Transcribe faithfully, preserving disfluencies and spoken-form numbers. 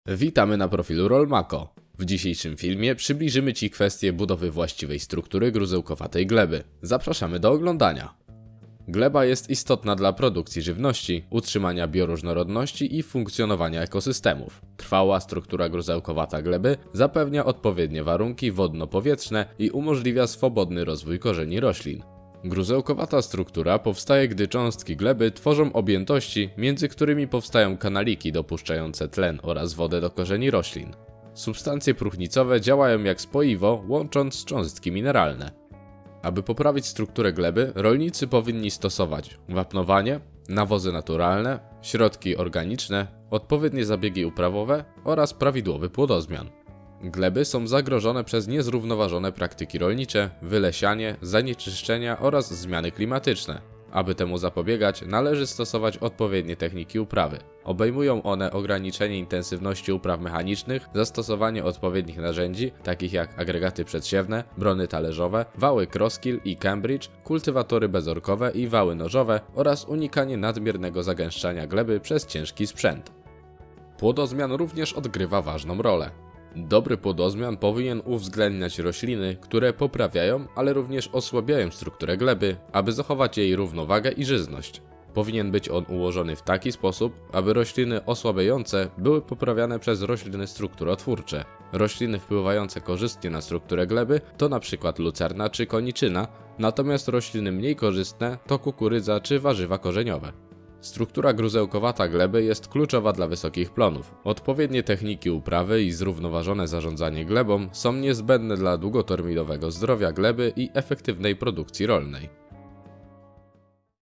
Witamy na profilu Rolmako. W dzisiejszym filmie przybliżymy Ci kwestię budowy właściwej struktury gruzełkowatej gleby. Zapraszamy do oglądania. Gleba jest istotna dla produkcji żywności, utrzymania bioróżnorodności i funkcjonowania ekosystemów. Trwała struktura gruzełkowata gleby zapewnia odpowiednie warunki wodno-powietrzne i umożliwia swobodny rozwój korzeni roślin. Gruzełkowata struktura powstaje, gdy cząstki gleby tworzą objętości, między którymi powstają kanaliki dopuszczające tlen oraz wodę do korzeni roślin. Substancje próchnicowe działają jak spoiwo, łącząc cząstki mineralne. Aby poprawić strukturę gleby, rolnicy powinni stosować wapnowanie, nawozy naturalne, środki organiczne, odpowiednie zabiegi uprawowe oraz prawidłowy płodozmian. Gleby są zagrożone przez niezrównoważone praktyki rolnicze, wylesianie, zanieczyszczenia oraz zmiany klimatyczne. Aby temu zapobiegać, należy stosować odpowiednie techniki uprawy. Obejmują one ograniczenie intensywności upraw mechanicznych, zastosowanie odpowiednich narzędzi, takich jak agregaty przedsiewne, brony talerzowe, wały crosskill i Cambridge, kultywatory bezorkowe i wały nożowe oraz unikanie nadmiernego zagęszczania gleby przez ciężki sprzęt. Płodozmian również odgrywa ważną rolę. Dobry płodozmian powinien uwzględniać rośliny, które poprawiają, ale również osłabiają strukturę gleby, aby zachować jej równowagę i żyzność. Powinien być on ułożony w taki sposób, aby rośliny osłabiające były poprawiane przez rośliny strukturotwórcze. Rośliny wpływające korzystnie na strukturę gleby to np. lucerna czy koniczyna, natomiast rośliny mniej korzystne to kukurydza czy warzywa korzeniowe. Struktura gruzełkowata gleby jest kluczowa dla wysokich plonów. Odpowiednie techniki uprawy i zrównoważone zarządzanie glebą są niezbędne dla długoterminowego zdrowia gleby i efektywnej produkcji rolnej.